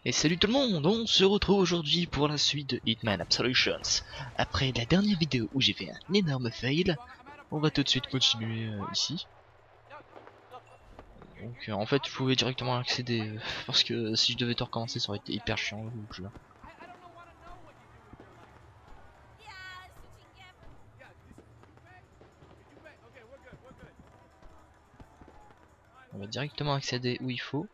Et salut tout le monde, on se retrouve aujourd'hui pour la suite de Hitman Absolutions. Après la dernière vidéo où j'ai fait un énorme fail, on va tout de suite continuer ici. Donc en fait, vous pouvez directement accéder, parce que si je devais tout recommencer, ça aurait été hyper chiant le jeu. On va directement accéder où il faut.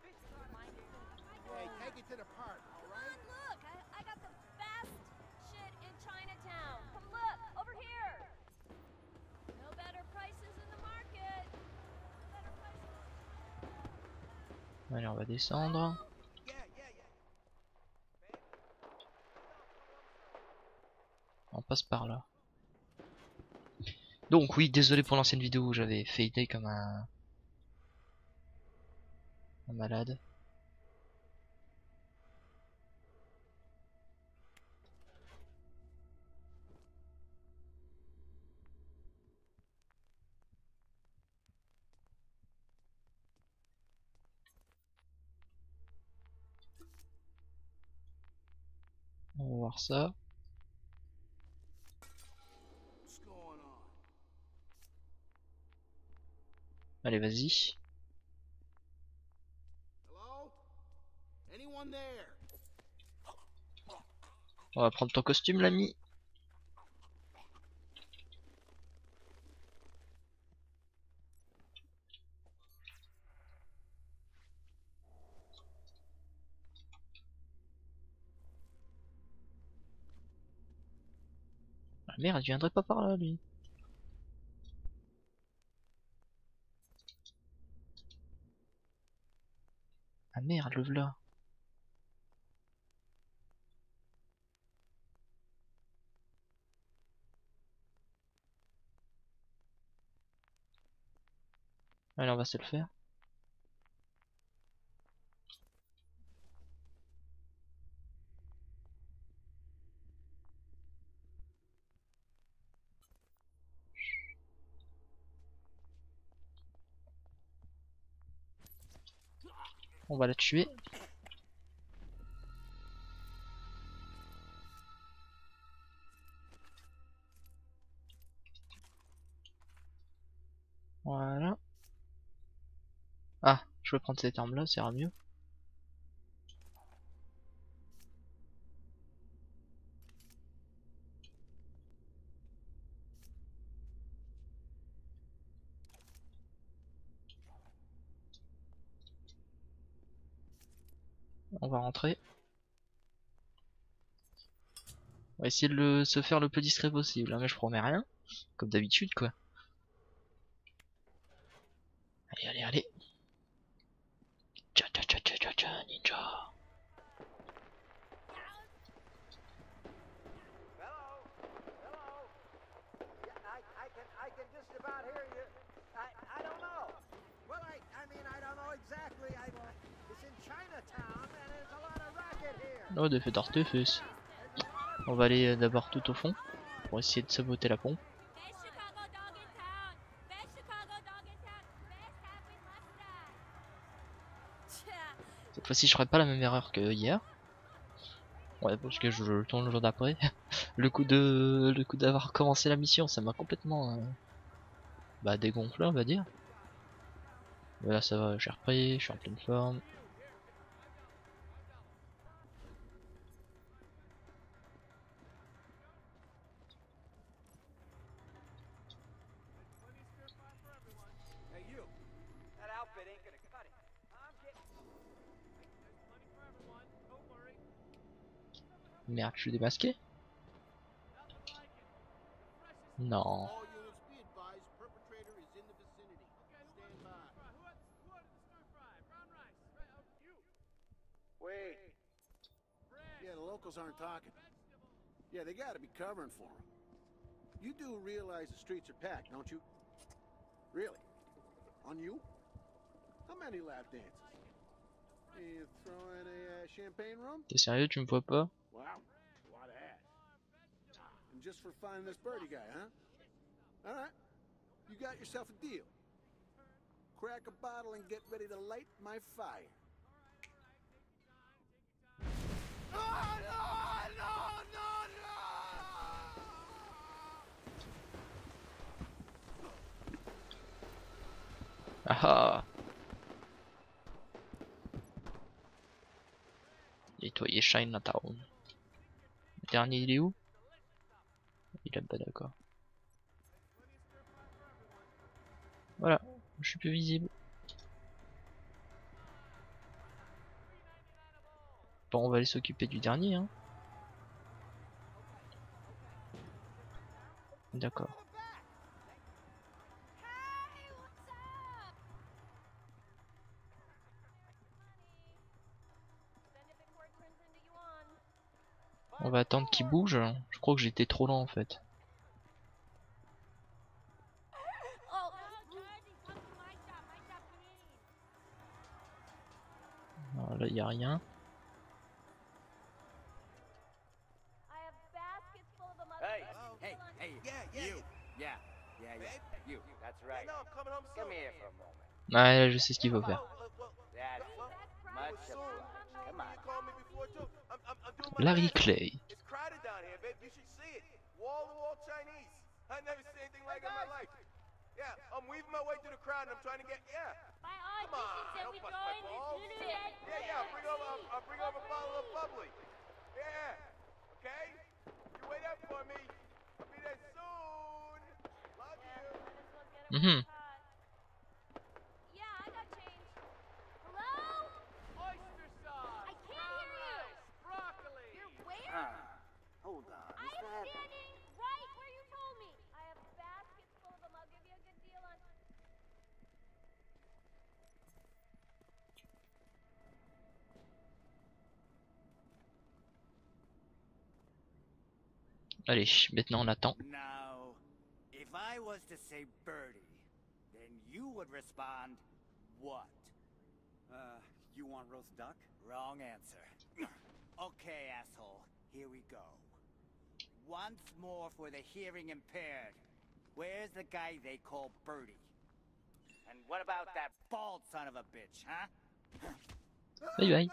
Allez, on va descendre. On passe par là. Donc oui, désolé pour l'ancienne vidéo où j'avais failé comme un malade. On va voir ça. Allez, vas-y. On va prendre ton costume, l'ami. Ah merde, il viendrait pas par là, lui. Ah merde, le v'là. Allez, on va se le faire. On va la tuer. Voilà. Ah, je vais prendre cette arme là, ça ira mieux. On va rentrer. On va essayer de se faire le plus discret possible, hein, mais je promets rien. Comme d'habitude, quoi. Allez, allez, allez. Tcha tcha tcha tcha tcha tcha, ninja. Oh, des feux d'artifice. On va aller d'abord tout au fond pour essayer de saboter la pompe. Cette fois-ci, je ferai pas la même erreur que hier. Ouais, parce que je le tourne le jour d'après. Le coup d'avoir commencé la mission, ça m'a complètement dégonflé, on va dire. Mais là, ça va, j'ai repris, je suis en pleine forme. Merde, je suis démasqué? Non. Wait. Yeah, the locals aren't talking. Yeah, they gotta be covering for them. You do realize the streets are packed, don't you? Really? On you? How many lap dances? You throwing a champagne room? T'es sérieux, tu me vois pas? Wow, what ass. And just for finding this birdie guy, huh? Alright, you got yourself a deal. Crack a bottle and get ready to light my fire. Ah ah. Nettoyer Chinatown. Le dernier il est où? Il est pas d'accord. Voilà, je suis plus visible. Bon, on va aller s'occuper du dernier, hein. D'accord. On va attendre qu'il bouge. Je crois que j'étais trop lent en fait. Alors là, il y a rien. Hey, hey, hey, you. Yeah, yeah, yeah, you. That's right. Come here for a moment. Ouais, là, je sais ce qu'il faut faire. That's much obliged. Come on. Larry Clay. It's crowded down here, babe. You should see it. Wall to wall Chinese. I never seen anything like it in my life. Yeah, I'm weaving my way through the crowd and I'm trying to get. Yeah. Come on, don't bust my balls. Yeah, I'll bring over a bottle of bubbly. Yeah. Okay. You wait up for me. I'll be there soon. Love you. Mhm. Oyster sauce. Broccoli. You're where? Hold on. Right where you told me. I have baskets full of them. I'll give you a good deal on. Allez, maintenant on attend. Now, if I was to say birdie, then you would respond, what? You want roast duck? Wrong answer. Okay, asshole. Here we go. Once more for the hearing impaired. Where's the guy they call Birdie? And what about that bald son of a bitch, huh? Bye bye.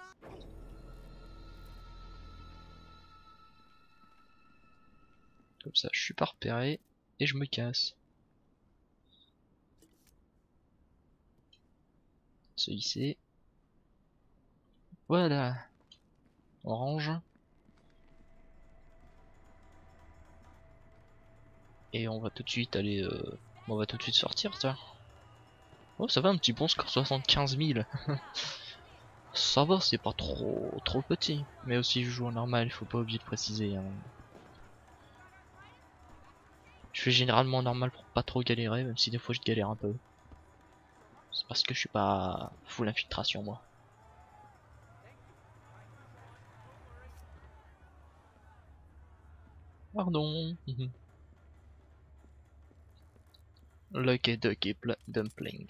Comme ça, je suis pas repéré et je me casse. Celui-ci. Voilà. Orange. Et on va tout de suite aller. On va tout de suite sortir, ça. Oh, ça va, un petit bon score, 75 000. Ça va, c'est pas trop petit. Mais aussi, je joue en normal, il faut pas oublier de préciser. Hein. Je fais généralement en normal pour pas trop galérer, même si des fois je galère un peu. C'est parce que je suis pas full infiltration, moi. Pardon. Lucky Ducky Dumpling.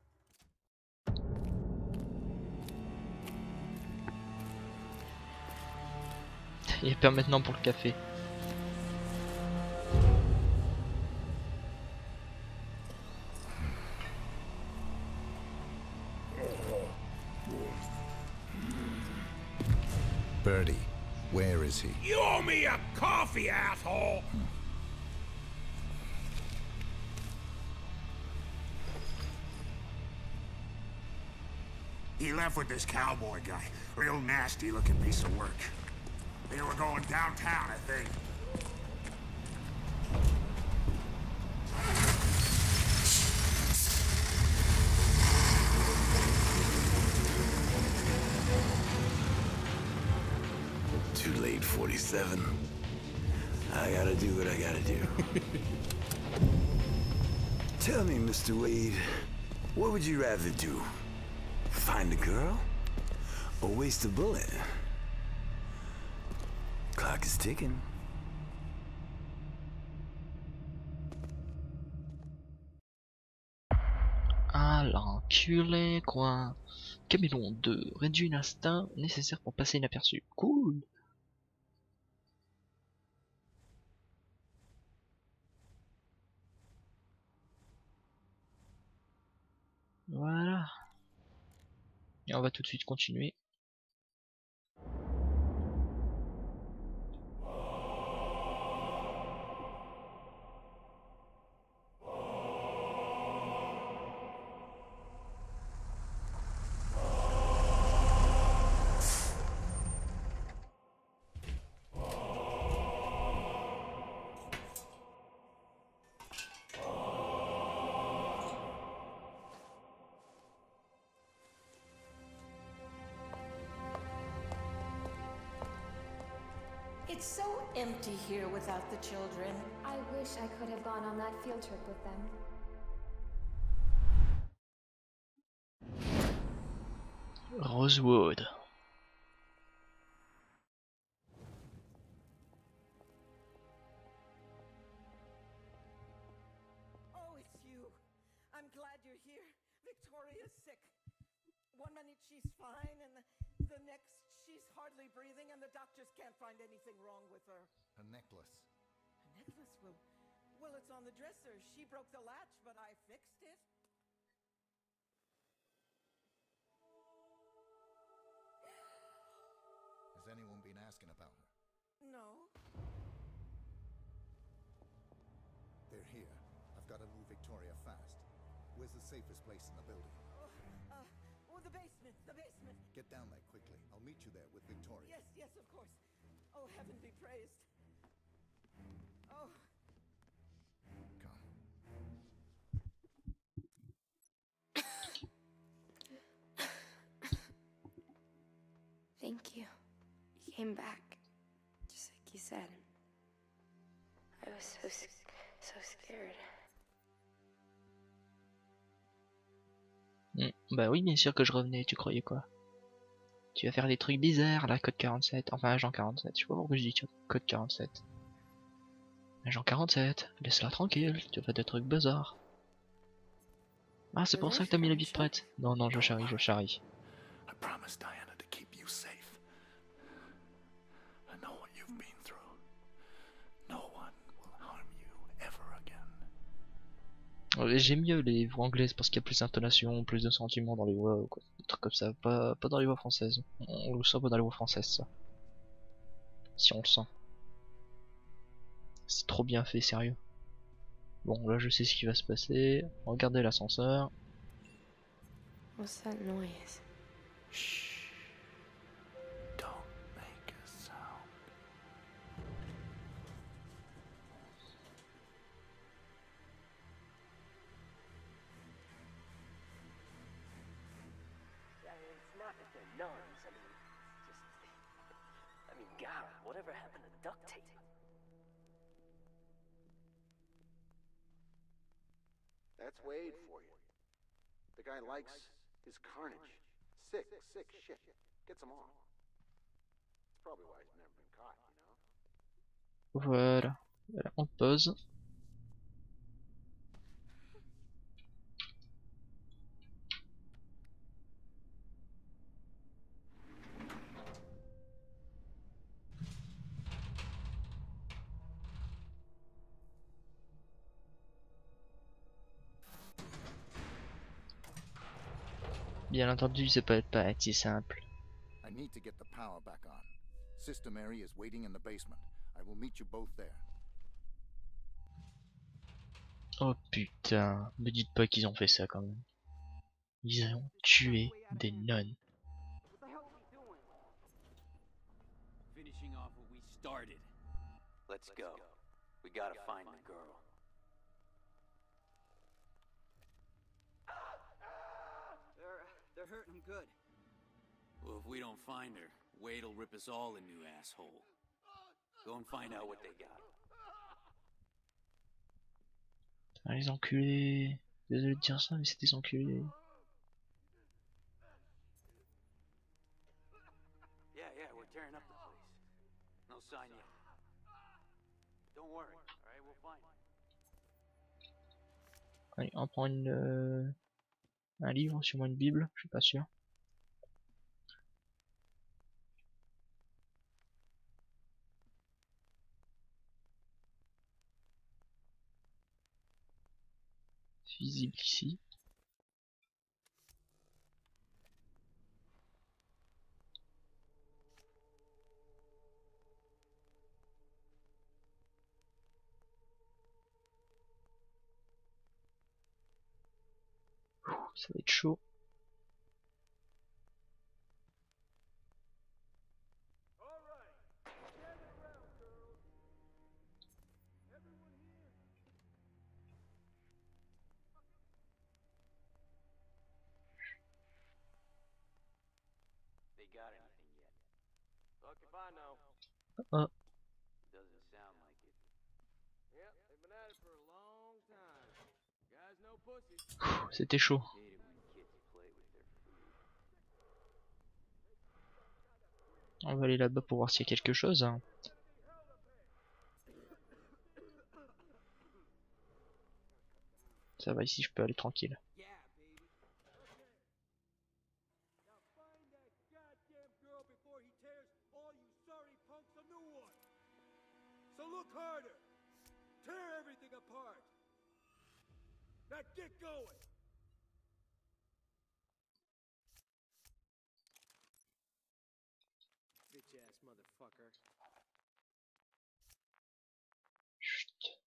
Il y a pas maintenant pour le café. Birdie, where is he? You owe me a coffee, asshole. He left with this cowboy guy. Real nasty looking piece of work. They were going downtown, I think. Too late, 47. I gotta do what I gotta do. Tell me, Mr. Wade, what would you rather do? Find a girl? Or waste a bullet? Clock is ticking. Ah l'enculé quoi. Camélon 2, réduit l'instinct nécessaire pour passer inaperçu. Cool. Voilà. Et on va tout de suite continuer. It's so empty here without the children. I wish I could have gone on that field trip with them. Rosewood. Oh, it's you. I'm glad you're here. Victoria's sick. One minute she's fine, and the next she's hardly breathing, and the doctors can't find anything wrong with her. A necklace. A necklace? Well, it's on the dresser. She broke the latch, but I fixed it. Has anyone been asking about her? No. They're here. I've got to move Victoria fast. Where's the safest place in the building? Oh, the basement, the basement. Get down there quickly. I'll meet you there with Victoria. Yes, yes, of course. Oh, heaven be praised. Oh. Come. Thank you. You came back, just like you said. I was so scared. Bah oui, bien sûr que je revenais, tu croyais quoi? Tu vas faire des trucs bizarres là, code 47, enfin agent 47, je sais pas pourquoi je dis code 47. Agent 47, laisse-la tranquille, tu fais des trucs bizarres. Ah, c'est pour ça que t'as mis la bite prête. Non, non, je charrie, je charrie. I promised Diana to keep you safe. I know what you've been through. No one will harm you ever again. J'aime mieux les voix anglaises parce qu'il y a plus d'intonation, plus de sentiments dans les voix, quoi. Des trucs comme ça, pas dans les voix françaises. On le sent pas dans les voix françaises, ça. Si on le sent. C'est trop bien fait, sérieux. Bon, là je sais ce qui va se passer. Regardez l'ascenseur. What's that noise? Shh. Don't make a sound. It's not that they're nuns. I mean, God, whatever happened to duct tape? That's Wade for you. The guy likes his carnage. Sick shit. Gets them all. That's probably why he's never been caught, you know? Voilà. Voilà, on pose. Bien entendu, ça peut pas être si simple. I need to get the power back on. Sister Mary is waiting in the basement. I will meet you both there. Oh putain, me dites pas qu'ils ont fait ça quand même. Ils ont tué des nonnes. Finishing off what we started. Let's go. We gotta find the girl. They're hurting him good. Well, if we don't find her, Wade'll rip us all a new asshole. Go and find out what they got. Ah, les enculés. Désolé de dire ça, mais c'est des enculés. Yeah, we're tearing up the place. No sign yet. Don't worry, alright, we'll find her. Allez, on prend un livre, sûrement une bible, je suis pas sûr. Visible ici. Ça va être chaud. They got anything yet? Fuck if I know. Oh, C'était chaud. On va aller là-bas pour voir s'il y a quelque chose. Hein. Ça va ici, je peux aller tranquille. So look harder. Tear everything apart. Now get going. Bitch ass motherfucker. Chut.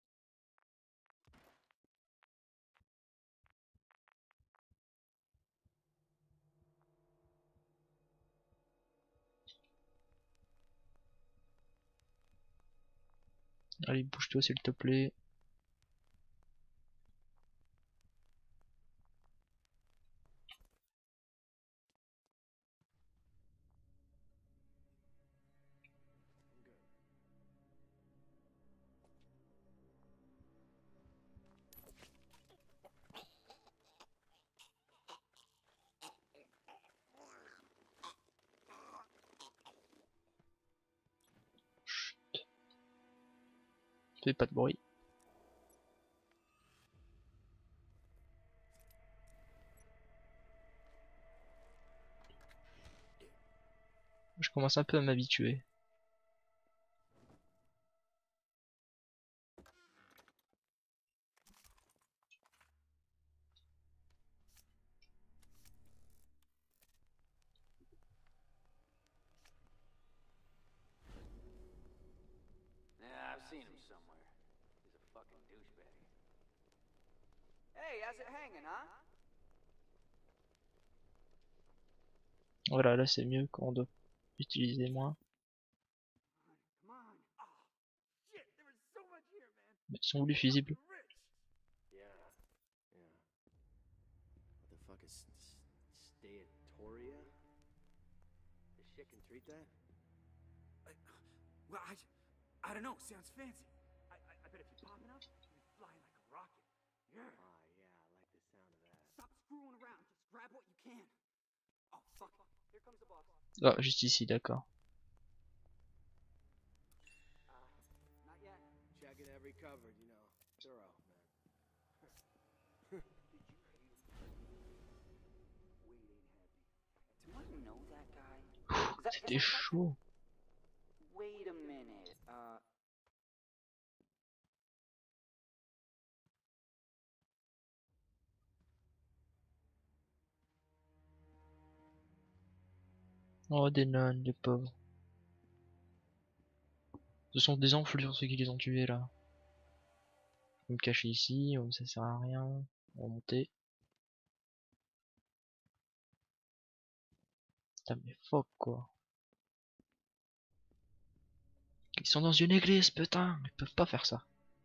Allez, bouge-toi s'il te plaît. Chut. Fais pas de bruit. Je commence un peu à m'habituer. Yeah, I've seen him somewhere. He's a fucking douchebag. Hey, how's it hanging, huh? Voilà, là c'est mieux quand on doit utiliser moins. Come on. Oh, shit, there was so much here, man. Ils sont où les fusibles? Yeah. Yeah. What the fuck is Steatoria? The shit can treat that? Well, I don't know. Sounds fancy. I bet if you pop enough, you'll be flying like a rocket. Yeah. Oh, yeah, I like the sound of that. Stop screwing around. Just grab what you can. Oh, fuck. Here comes the boss. Ah, juste ici, d'accord. Not yet. Checking every cover, you know. Thorough, man. Do I know that guy? C'était chaud. Wait a minute. Oh, des nonnes, les pauvres. Ce sont des enflures ceux qui les ont tués là. Je vais me cacher ici, ça sert à rien. On va monter. Putain mais fuck quoi. Ils sont dans une église, putain, ils peuvent pas faire ça.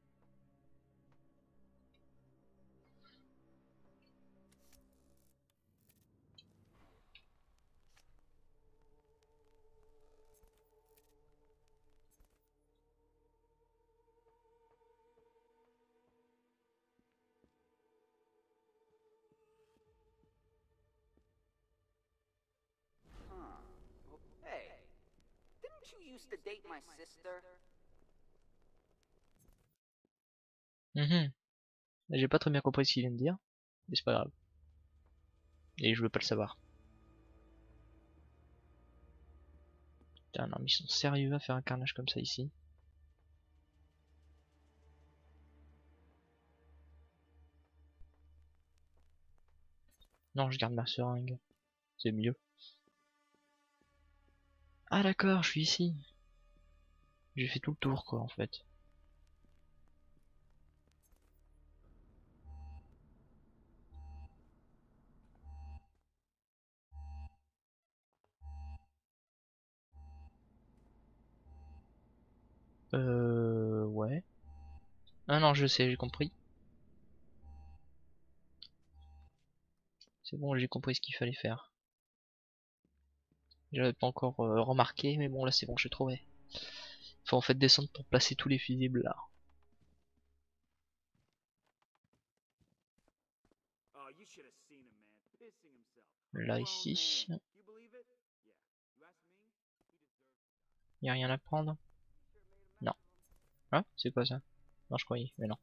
Hey, didn't you used to date my sister? J'ai pas très bien compris ce qu'il vient de dire, mais c'est pas grave. Et je veux pas le savoir. Putain, non, mais ils sont sérieux à faire un carnage comme ça ici. Non, je garde ma seringue. C'est mieux. Ah d'accord, je suis ici. J'ai fait tout le tour quoi en fait. Ouais. Ah non, je sais, j'ai compris. C'est bon, j'ai compris ce qu'il fallait faire. J'avais pas encore remarqué, mais bon là c'est bon, j'ai trouvé. Faut en fait descendre pour placer tous les fusibles là. Là ici. Y a rien à prendre? Non. Ah, c'est quoi ça? Non, je croyais, mais non.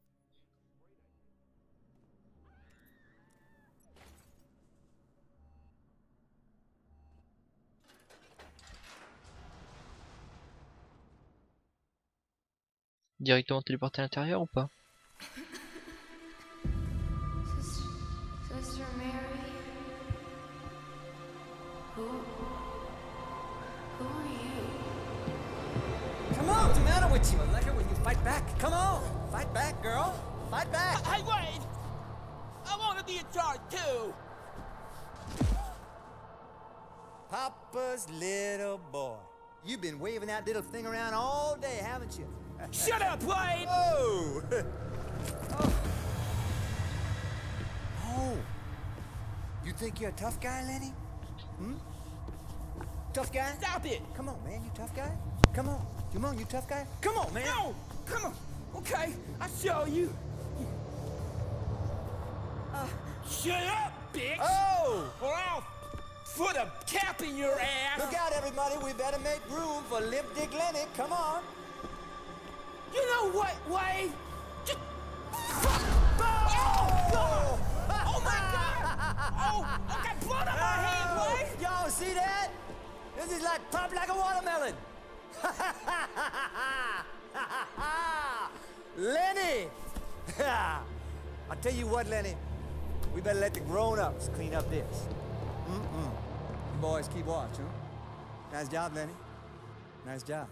Directement téléporté à l'intérieur ou pas? Sister Mary? Who are you? Come on, what's the matter with you? I like it when you fight back. Come on, fight back, girl. Fight back. Hey, wait! I want to be in charge too. Papa's little boy. You've been waving that little thing around all day, haven't you? Shut up, Wade! Oh! Oh! You think you're a tough guy, Lenny? Hmm? Tough guy? Stop it! Come on, man, you tough guy? Come on. Come on, you tough guy? Come on, man! No! Come on! Okay, I'll show you. Shut up, bitch! Oh! Or I'll put a cap in your ass! Look out, everybody. We better make room for Limp Dick Lenny. Come on. You know what, Wade? Just... Oh! Oh my God! Oh, I got blood on my hand, Wade! Y'all see that? This is like pop like a watermelon. Lenny! I'll tell you what, Lenny. We better let the grown-ups clean up this. You boys keep watch, huh? Nice job, Lenny. Nice job.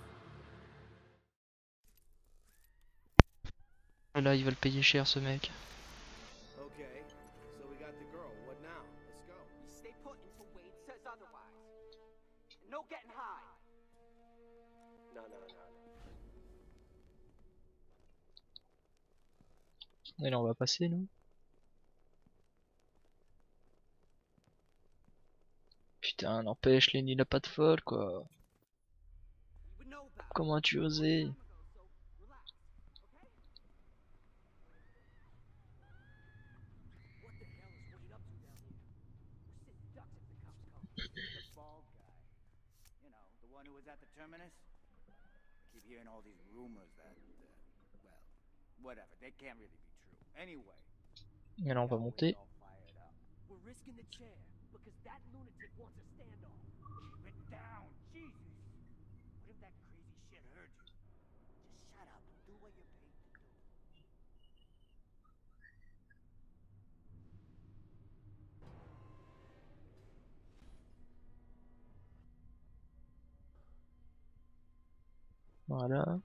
Là, il va le payer cher, ce mec. Okay, so we got the girl. What now? Let's go. You stay put until Wade says otherwise. And no getting high. No. Et là, on va passer, nous. Putain, n'empêche, Lenny il a pas de folle, quoi. Comment as-tu osé? At the terminus? I keep hearing all these rumors that, well, whatever, they can't really be true. Anyway. Et là, on va monter. We're risking the chair because that lunatic wants a standoff. Keep it down, Jesus! What if that crazy shit heard you? Just shut up and do what you're paid to do. Voilà.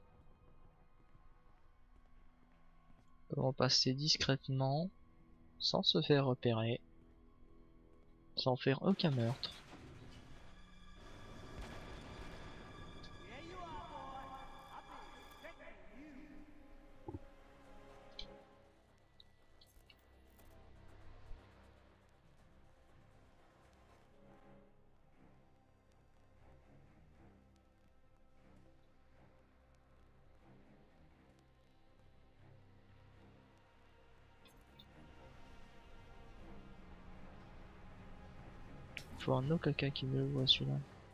Comment passer discrètement, sans se faire repérer, sans faire aucun meurtre. Faut un autre quelqu'un qui me le voit celui-là.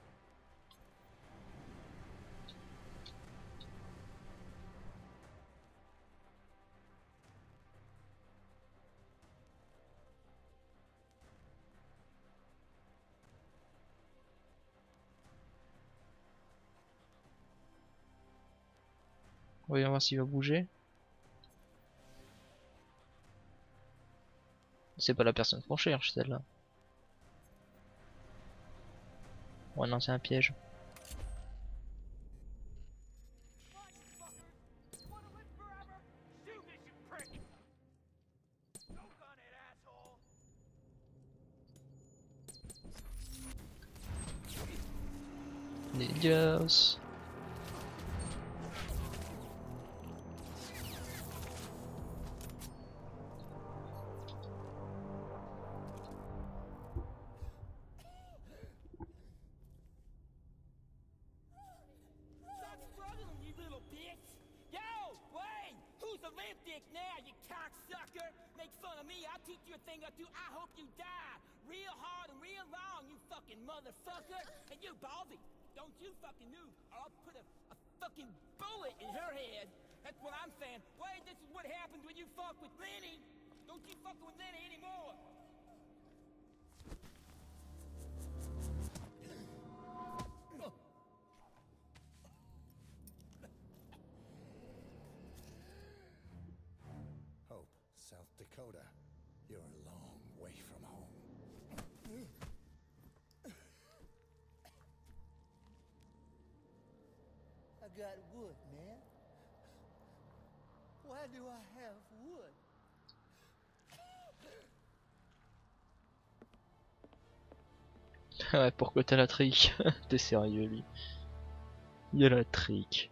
Voyons voir s'il va bouger. C'est pas la personne qu'on cherche celle-là. Ouais non c'est un piège. Dios. Now, you cocksucker! Make fun of me, I'll teach you a thing or two. I hope you die. Real fucking motherfucker! And you, Baldy, don't you fucking move, or I'll put a fucking bullet in her head. That's what I'm saying. Wait, this is what happens when you fuck with Lenny. Don't you fuck with Lenny anymore. Hope, South Dakota. You're a long way from home. I got wood, man. Why do I have wood? Ouais, pourquoi t'as la trick? T'es sérieux, lui? Il a la trick.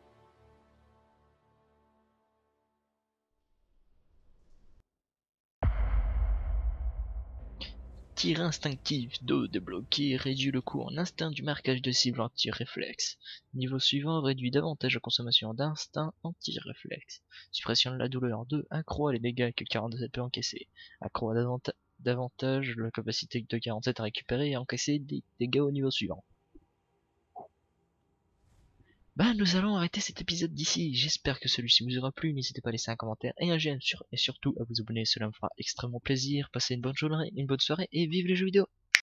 Tir instinctif, dos débloqué, réduit le coût en instinct du marquage de cible anti-réflexe. Niveau suivant réduit davantage la consommation d'instinct anti-réflexe. Suppression de la douleur 2, accro à les dégâts que 47 peut encaisser. Accro à davantage la capacité de 47 à récupérer et à encaisser des dégâts au niveau suivant. Bah, nous allons arrêter cet épisode d'ici. J'espère que celui-ci vous aura plu. N'hésitez pas à laisser un commentaire et un j'aime et surtout à vous abonner. Cela me fera extrêmement plaisir. Passez une bonne journée, une bonne soirée et vive les jeux vidéo.